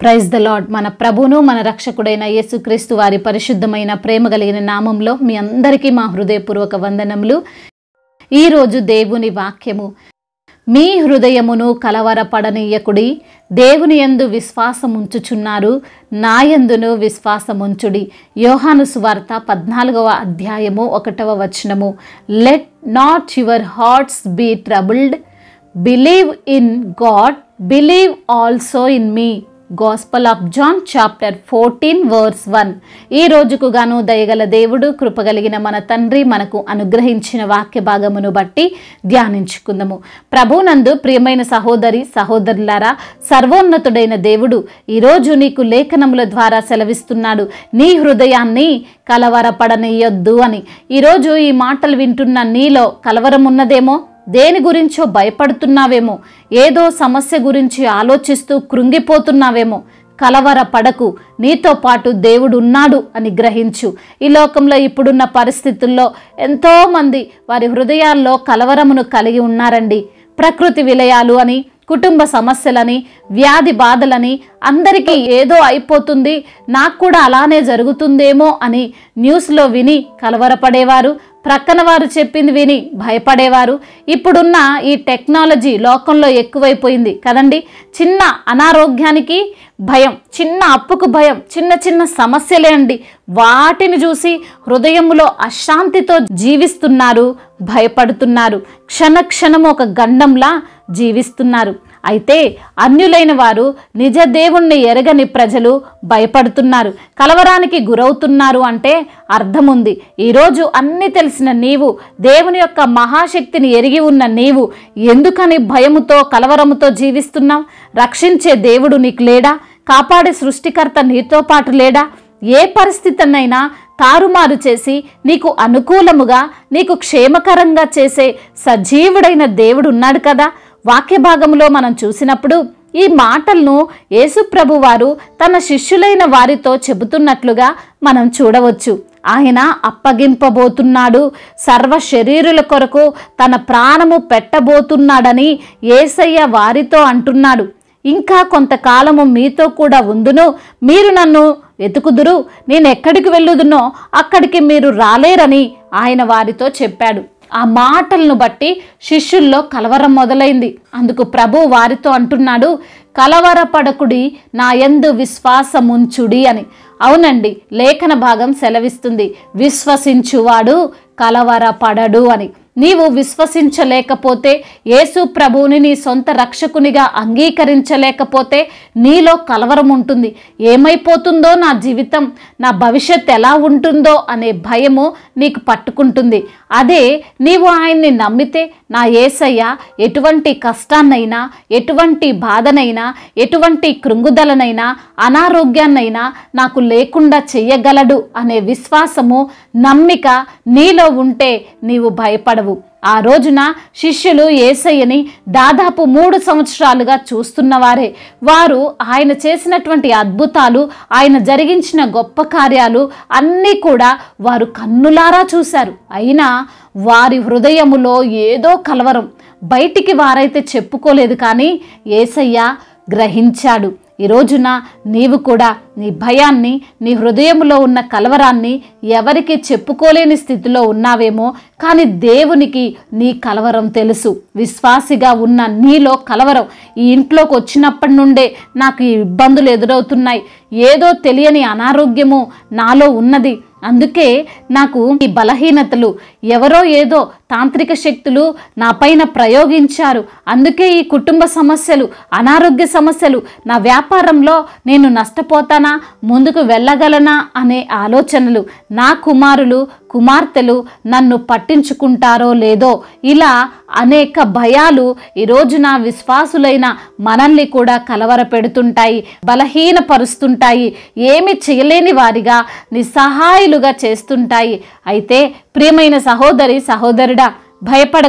Praise the lord. మన ప్రభువును మన రక్షకుడైన యేసుక్రీస్తు వారి పరిశుద్ధమైన ప్రేమ కలిగిన నామంలో మీ అందరికీ మా హృదయపూర్వక వందనములు. ఈరోజు దేవుని వాక్యము, మీ హృదయమును కలవరపడనీయకుడి, దేవుని యందు విశ్వాసముంచుచున్నారు, నా యందును విశ్వాసముంచుడి. యోహాను సువార్త 14వ అధ్యాయము 1వ వచనము. Let not your hearts be troubled, believe in God, believe also in me. Gospel of John chapter 14 verse 1. ఈ రోజుకు గాను దయగల దేవుడు, కృపగలిగిన మన తండ్రి మనకు అనుగ్రహించిన వాక్య భాగమును బట్టి ధ్యానించుకుందాము. ప్రభునందు ప్రియమైన సహోదరి సహోదరులారా, సర్వోన్నతుడైన దేవుడు ఈరోజు నీకు లేఖనముల ద్వారా సెలవిస్తున్నాడు, నీ హృదయాన్ని కలవరపడనీయొద్దు అని. ఈరోజు ఈ మాటలు వింటున్న నీలో కలవరం ఉన్నదేమో, దేని గురించో భయపడుతున్నావేమో, ఏదో సమస్య గురించి ఆలోచిస్తూ కృంగిపోతున్నావేమో. కలవరపడకు, నీతో పాటు దేవుడు ఉన్నాడు అని గ్రహించు. ఈ లోకంలో ఇప్పుడున్న పరిస్థితుల్లో ఎంతోమంది వారి హృదయాల్లో కలవరమును కలిగి ఉన్నారండి. ప్రకృతి విలయాలు అని, కుటుంబ సమస్యలని, వ్యాధి బాధలని, అందరికీ ఏదో అయిపోతుంది, నాకు కూడా అలానే జరుగుతుందేమో అని న్యూస్లో విని కలవరపడేవారు, ప్రక్కన వారు చెప్పింది విని భయపడేవారు. ఇప్పుడున్న ఈ టెక్నాలజీ లోకంలో ఎక్కువైపోయింది కదండి. చిన్న అనారోగ్యానికి భయం, చిన్న అప్పుకు భయం, చిన్న చిన్న సమస్యలే అండి. వాటిని చూసి హృదయంలో అశాంతితో జీవిస్తున్నారు, భయపడుతున్నారు, క్షణక్షణము ఒక గండంలా జీవిస్తున్నారు. అయితే అన్యులైన వారు, నిజ దేవుణ్ణి ఎరగని ప్రజలు భయపడుతున్నారు, కలవరానికి గురవుతున్నారు అంటే అర్థం ఉంది. ఈరోజు అన్నీ తెలిసిన నీవు, దేవుని యొక్క మహాశక్తిని ఎరిగి ఉన్న నీవు ఎందుకని భయముతో కలవరముతో జీవిస్తున్నావు? రక్షించే దేవుడు నీకు లేడా? కాపాడే సృష్టికర్త నీతో పాటు లేడా? ఏ పరిస్థితినైనా తారుమారు చేసి నీకు అనుకూలముగా, నీకు క్షేమకరంగా చేసే సజీవుడైన దేవుడు ఉన్నాడు కదా. వాక్య భాగంలో మనం చూసినప్పుడు ఈ మాటలను యేసు ప్రభు వారు తన శిష్యులైన వారితో చెబుతున్నట్లుగా మనం చూడవచ్చు. ఆయన అప్పగింపబోతున్నాడు, సర్వ శరీరుల కొరకు తన ప్రాణము పెట్టబోతున్నాడని యేసయ్య వారితో అంటున్నాడు. ఇంకా కొంతకాలము మీతో కూడా ఉందును, మీరు నన్ను వెతుకుదురు, నేను ఎక్కడికి వెళ్ళుదునో అక్కడికి మీరు రాలేరని ఆయన వారితో చెప్పాడు. ఆ మాటలను బట్టి శిష్యుల్లో కలవరం మొదలైంది. అందుకు ప్రభు వారితో అంటున్నాడు, కలవరపడకుడి, నా యందు విశ్వాసముంచుడి అని. అవునండి, లేఖన భాగం సెలవిస్తుంది, విశ్వసించువాడు కలవరపడడు అని. నీవు విశ్వసించలేకపోతే, యేసు ప్రభువుని నీ సొంత రక్షకునిగా అంగీకరించలేకపోతే నీలో కలవరం ఉంటుంది. ఏమైపోతుందో నా జీవితం, నా భవిష్యత్ ఎలా ఉంటుందో అనే భయము నీకు పట్టుకుంటుంది. అదే నీవు ఆయన్ని నమ్మితే, నా యేసయ్య ఎటువంటి కష్టాన్నైనా, ఎటువంటి బాధనైనా, ఎటువంటి కృంగుదలనైనా, అనారోగ్యాన్నైనా నాకు లేకుండా చెయ్యగలడు అనే విశ్వాసము, నమ్మిక నీలో ఉంటే నీవు భయపడవు. ఆ రోజున శిష్యులు యేసయ్యని దాదాపు 3 సంవత్సరాలుగా చూస్తున్నవారే. వారు ఆయన చేసినటువంటి అద్భుతాలు, ఆయన జరిగించిన గొప్ప కార్యాలు అన్నీ కూడా వారు కన్నులారా చూశారు. అయినా వారి హృదయములో ఏదో కలవరం. బయటికి వారైతే చెప్పుకోలేదు, కానీ యేసయ్య గ్రహించాడు. ఈ రోజున నీవు కూడా నీ భయాన్ని, నీ హృదయంలో ఉన్న కలవరాన్ని ఎవరికి చెప్పుకోలేని స్థితిలో ఉన్నావేమో, కానీ దేవునికి నీ కలవరం తెలుసు. విశ్వాసిగా ఉన్న నీలో కలవరం, ఈ ఇంట్లోకి వచ్చినప్పటి నుండే నాకు ఈ ఇబ్బందులు ఎదురవుతున్నాయి, ఏదో తెలియని అనారోగ్యము నాలో ఉన్నది, అందుకే నాకు ఈ బలహీనతలు, ఎవరో ఏదో తాంత్రిక శక్తులు నా పైన ప్రయోగించారు, అందుకే ఈ కుటుంబ సమస్యలు, అనారోగ్య సమస్యలు, నా వ్యాపారంలో నేను నష్టపోతానా, ముందుకు వెళ్ళగలనా అనే ఆలోచనలు, నా కుమారులు కుమార్తెలు నన్ను పట్టించుకుంటారో లేదో, ఇలా అనేక భయాలు ఈ రోజున విశ్వాసులైన మనల్ని కూడా కలవరపెడుతుంటాయి, బలహీనపరుస్తుంటాయి, ఏమి చేయలేని వారిగా, నిస్సహాయులుగా చేస్తుంటాయి. అయితే ప్రియమైన సహోదరి సహోదరుడా, భయపడకు,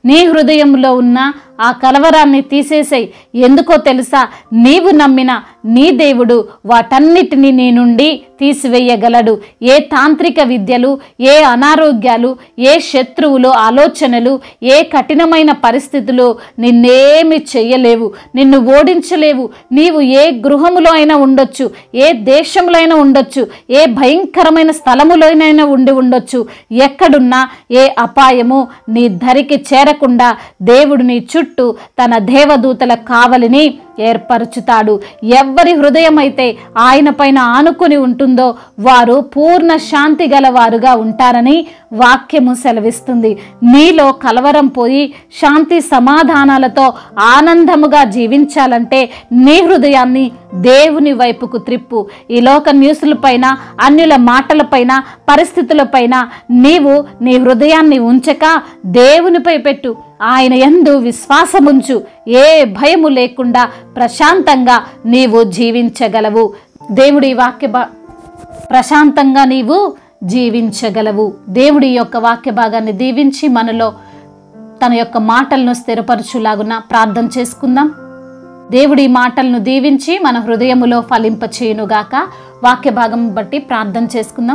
నీ హృదయంలో ఉన్న ఆ కలవరాన్ని తీసేసేయి. ఎందుకో తెలుసా? నీవు నమ్మిన నీ దేవుడు వాటన్నిటినీ నీ నుండి తీసివేయగలడు. ఏ తాంత్రిక విద్యలు, ఏ అనారోగ్యాలు, ఏ శత్రువులు ఆలోచనలు, ఏ కఠినమైన పరిస్థితులు నిన్నేమి చెయ్యలేవు, నిన్ను ఓడించలేవు. నీవు ఏ గృహములో అయినా ఉండొచ్చు, ఏ దేశంలో అయినా ఉండొచ్చు, ఏ భయంకరమైన స్థలములోనైనా ఉండి ఉండొచ్చు. ఎక్కడున్నా ఏ అపాయము నీ ధరికి చేరకుండా దేవుడు నీ చుట్టూ తన దేవదూతల కావలిని ఏర్పరచుతాడు. ఎవరి హృదయం అయితే ఆయన పైన ఆనుకొని ఉంటుందో వారు పూర్ణ శాంతి గలవారుగా ఉంటారని వాక్యము సెలవిస్తుంది. నీలో కలవరం పోయి శాంతి సమాధానాలతో ఆనందముగా జీవించాలంటే నీ హృదయాన్ని దేవుని వైపుకు త్రిప్పు. ఈ లోక న్యూస్లపైన, అన్యుల మాటలపైన, పరిస్థితులపైన నీవు నీ హృదయాన్ని ఉంచక దేవునిపై పెట్టు. ఆయన యందు విశ్వాసముంచు. ఏ భయము లేకుండా ప్రశాంతంగా నీవు జీవించగలవు. దేవుడి వాక్య ప్రశాంతంగా నీవు జీవించగలవు. దేవుడి యొక్క వాక్య భాగాన్ని దీవించి మనలో తన యొక్క మాటలను స్థిరపరచులాగున ప్రార్థన చేసుకుందాం. దేవుడి మాటలను దీవించి మన హృదయములో ఫలింపచేయునుగాక. వాక్య భాగం బట్టి ప్రార్థన చేసుకుందాం.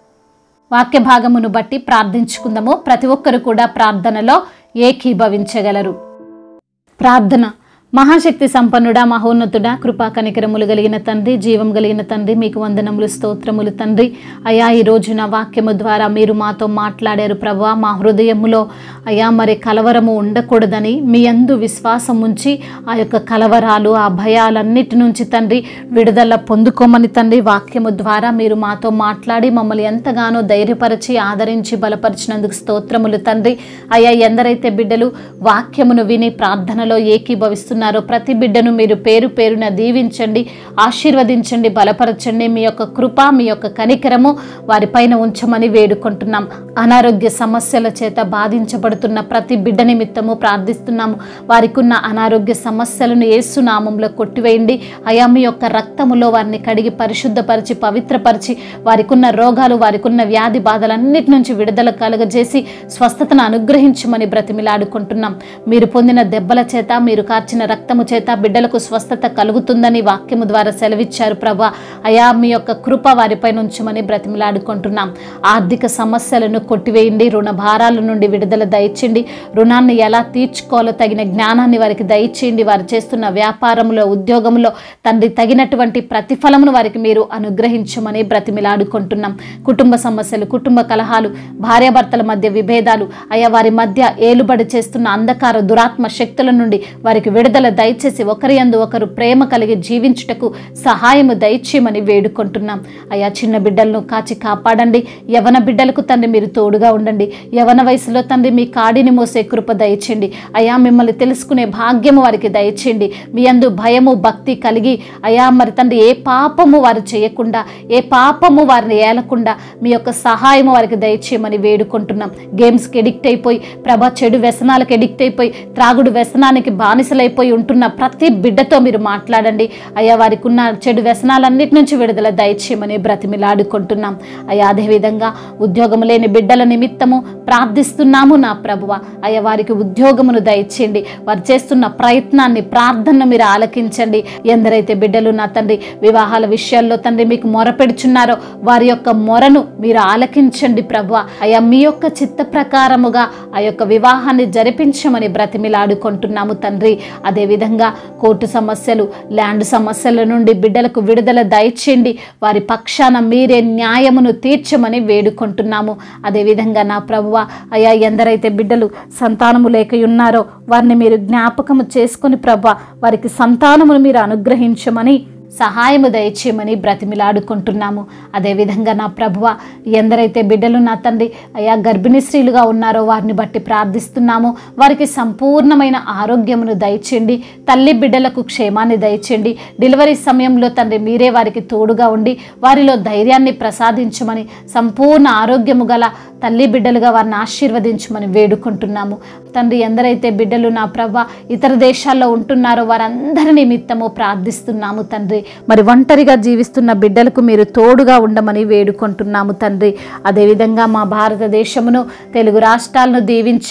వాక్య భాగమును బట్టి ప్రార్థించుకుందాము. ప్రతి ఒక్కరు కూడా ప్రార్థనలో ఏకీభవించగలరు. ప్రార్థన. మహాశక్తి సంపన్నుడా, మహోన్నతుడా, కృపా కనికరములు కలిగిన తండ్రి, జీవం కలిగిన తండ్రి, మీకు వందనములు, స్తోత్రములు తండ్రి. అయా, ఈ రోజున వాక్యము ద్వారా మీరు మాతో మాట్లాడారు ప్రభువా. మా హృదయములో అయా మరి కలవరము ఉండకూడదని మీ యందు విశ్వాసం ఉంచి ఆ యొక్క కలవరాలు, ఆ భయాలన్నిటి నుంచి తండ్రి విడుదల పొందుకోమని తండ్రి వాక్యము ద్వారా మీరు మాతో మాట్లాడి మమ్మల్ని ఎంతగానో ధైర్యపరిచి ఆదరించి బలపరిచినందుకు స్తోత్రములు తండ్రి. అయా, ఎందరైతే బిడ్డలు వాక్యమును విని ప్రార్థనలో ఏకీభవిస్తున్నారు ప్రతి బిడ్డను మీరు పేరు పేరున దీవించండి, ఆశీర్వదించండి, బలపరచండి. మీ యొక్క కృప, మీ యొక్క కనికరము వారిపైన ఉంచమని వేడుకుంటున్నాం. అనారోగ్య సమస్యల చేత బాధించబడుతున్న ప్రతి బిడ్డ నిమిత్తము ప్రార్థిస్తున్నాము. వారికి ఉన్న అనారోగ్య సమస్యలను యేసు నామములో కొట్టివేయండి. అయా, మీ యొక్క రక్తములో వారిని కడిగి పరిశుద్ధపరిచి పవిత్రపరిచి వారికి ఉన్న రోగాలు, వారికి ఉన్న వ్యాధి బాధలన్నిటి నుంచి విడుదల కలుగజేసి స్వస్థతను అనుగ్రహించమని బ్రతిమిలాడుకుంటున్నాం. మీరు పొందిన దెబ్బల చేత, మీరు కార్చిన రక్తము చేత బిడ్డలకు స్వస్థత కలుగుతుందని వాక్యము ద్వారా సెలవిచ్చారు ప్రభా. అయా, మీ యొక్క కృప వారిపై ఉంచమని బ్రతిమిలాడుకుంటున్నాం. ఆర్థిక సమస్యలను కొట్టివేయండి. రుణ భారాల నుండి విడుదల దయచేయండి. రుణాన్ని ఎలా తీర్చుకోవాలో తగిన జ్ఞానాన్ని వారికి దయచేయండి. వారు చేస్తున్న వ్యాపారంలో, ఉద్యోగంలో తండ్రి తగినటువంటి ప్రతిఫలమును వారికి మీరు అనుగ్రహించమని బ్రతిమిలాడుకుంటున్నాం. కుటుంబ సమస్యలు, కుటుంబ కలహాలు, భార్యాభర్తల మధ్య విభేదాలు, అయా వారి మధ్య ఏలుబడి చేస్తున్న అంధకార దురాత్మ శక్తుల నుండి వారికి విడుదల దయచేసి ఒకరి యందు ఒకరు ప్రేమ కలిగి జీవించుటకు సహాయము దయచేయమని వేడుకుంటున్నాం. అయా, చిన్న బిడ్డలను కాచి కాపాడండి. యవన బిడ్డలకు తండ్రి మీరు తోడుగా ఉండండి. యవన వయసులో తండ్రి మీ కాడిని మోసే కృప దయచేయండి. అయా, మిమ్మల్ని తెలుసుకునే భాగ్యము వారికి దయచేయండి. మీ యందు భయము, భక్తి కలిగి అయా మరి తండ్రి ఏ పాపము వారు చేయకుండా, ఏ పాపము వారిని ఏలకుండా మీ యొక్క సహాయము వారికి దయచేయమని వేడుకుంటున్నాం. గేమ్స్కి ఎడిక్ట్ అయిపోయి ప్రభా, చెడు వ్యసనాలకు ఎడిక్ట్ అయిపోయి త్రాగుడు వ్యసనానికి బానిసలైపోయి ఉంటున్న ప్రతి బిడ్డతో మీరు మాట్లాడండి. అయ్యా, వారికి ఉన్న చెడు వ్యసనాలన్నిటి నుంచి విడుదల దయచేయమని బ్రతిమిలాడుకుంటున్నాం. అయ్యా, అదేవిధంగా ఉద్యోగం లేని బిడ్డల నిమిత్తము ప్రార్థిస్తున్నాము నా ప్రభువ. అయ్యా, వారికి ఉద్యోగమును దయచేయండి. వారు చేస్తున్న ప్రయత్నాన్ని, ప్రార్థనను మీరు ఆలకించండి. ఎందరైతే బిడ్డలు నా తండ్రి వివాహాల విషయాల్లో తండ్రి మీకు మొరపెడుచున్నారో వారి యొక్క మొరను మీరు ఆలకించండి ప్రభువ. అయ్యా, మీ యొక్క చిత్త ప్రకారముగా ఆ యొక్క వివాహాన్ని జరిపించమని బ్రతిమిలాడుకుంటున్నాము తండ్రి. అదేవిధంగా కోర్టు సమస్యలు, ల్యాండ్ సమస్యల నుండి బిడ్డలకు విడుదల దయచేయండి. వారి పక్షాన మీరే న్యాయమును తీర్చమని వేడుకుంటున్నాము. అదేవిధంగా నా ప్రభువ, అయ్యా ఎందరైతే బిడ్డలు సంతానము లేక ఉన్నారో వారిని మీరు జ్ఞాపకము చేసుకొని ప్రభువ వారికి సంతానమును మీరు అనుగ్రహించమని సహాయము దయచేయమని బ్రతిమిలాడుకుంటున్నాము. అదేవిధంగా నా ప్రభువ, ఎందరైతే బిడ్డలు నా తండ్రి అయా గర్భిణీ స్త్రీలుగా ఉన్నారో వారిని బట్టి ప్రార్థిస్తున్నాము. వారికి సంపూర్ణమైన ఆరోగ్యమును దయచేయండి. తల్లి బిడ్డలకు క్షేమాన్ని దయచేయండి. డెలివరీ సమయంలో తండ్రి మీరే వారికి తోడుగా ఉండి వారిలో ధైర్యాన్ని ప్రసాదించమని, సంపూర్ణ ఆరోగ్యము గల తల్లి బిడ్డలుగా వారిని ఆశీర్వదించమని వేడుకుంటున్నాము తండ్రి. ఎందరైతే బిడ్డలు నా ప్రభువ ఇతర దేశాల్లో ఉంటున్నారో వారందరి నిమిత్తము ప్రార్థిస్తున్నాము తండ్రి. మరి ఒంటరిగా జీవిస్తున్న బిడ్డలకు మీరు తోడుగా ఉండమని వేడుకుంటున్నాము తండ్రి. అదేవిధంగా మా భారతదేశమును, తెలుగు రాష్ట్రాలను దీవించండి.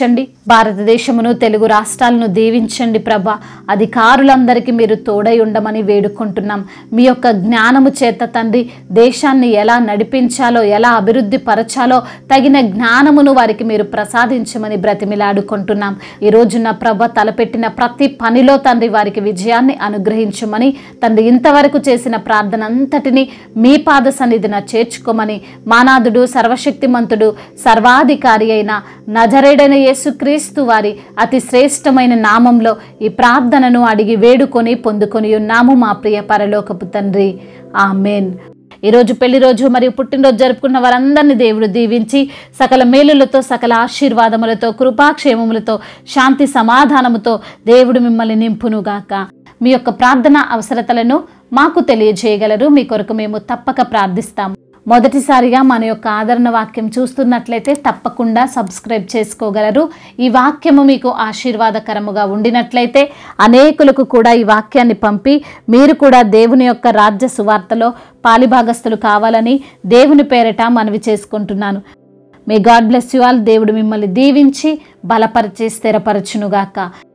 భారతదేశమును, తెలుగు రాష్ట్రాలను దీవించండి ప్రభా. అధికారులందరికీ మీరు తోడై ఉండమని వేడుకుంటున్నాం. మీ యొక్క జ్ఞానము చేత తండ్రి దేశాన్ని ఎలా నడిపించాలో, ఎలా అభివృద్ధి పరచాలో తగిన జ్ఞానమును వారికి మీరు ప్రసాదించమని బ్రతిమిలాడుకుంటున్నాం. ఈ రోజున ప్రభ తలపెట్టిన ప్రతి పనిలో తండ్రి వారికి విజయాన్ని అనుగ్రహించమని తండ్రి ఇంతవరకు చేసిన ప్రార్థన అంతటిని మీ పాద సన్నిధిన చేర్చుకోమని మానాథుడు, సర్వశక్తిమంతుడు, సర్వాధికారి అయిన నజరేయుడైన యేసుక్రీస్తు వారి అతి శ్రేష్టమైన నామంలో ఈ ప్రార్థనను అడిగి వేడుకొని పొందుకొని ఉన్నాము మా ప్రియ పరలోకపు తండ్రి. ఆమేన్. ఈరోజు పెళ్లి రోజు మరియు పుట్టినరోజు జరుపుకున్న వారందరినీ దేవుడు దీవించి సకల మేలులతో, సకల ఆశీర్వాదములతో, కృపాక్షేమములతో, శాంతి సమాధానముతో దేవుడు మిమ్మల్ని నింపునుగాక. మీ యొక్క ప్రార్థన అవసరతలను మాకు తెలియజేయగలరు. మీ కొరకు మేము తప్పక ప్రార్థిస్తాము. మొదటిసారిగా మన యొక్క ఆదరణ వాక్యం చూస్తున్నట్లయితే తప్పకుండా సబ్స్క్రైబ్ చేసుకోగలరు. ఈ వాక్యము మీకు ఆశీర్వాదకరముగా ఉండినట్లయితే అనేకులకు కూడా ఈ వాక్యాన్ని పంపి మీరు కూడా దేవుని యొక్క రాజ్య సువార్తలో పాలిభాగస్తులు కావాలని దేవుని పేరట మనవి చేసుకుంటున్నాను. May God bless you all. దేవుడు మిమ్మల్ని దీవించి బలపరిచి స్థిరపరచునుగాక.